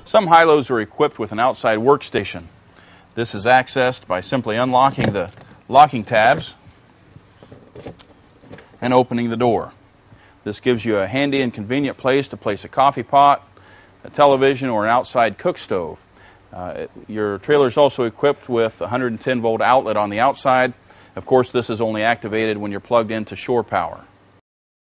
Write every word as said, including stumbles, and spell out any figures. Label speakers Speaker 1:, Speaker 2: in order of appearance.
Speaker 1: Some high-lows are equipped with an outside workstation. This is accessed by simply unlocking the locking tabs and opening the door. This gives you a handy and convenient place to place a coffee pot, a television, or an outside cook stove. Uh, your trailer is also equipped with a one hundred ten volt outlet on the outside. Of course, this is only activated when you're plugged into shore power.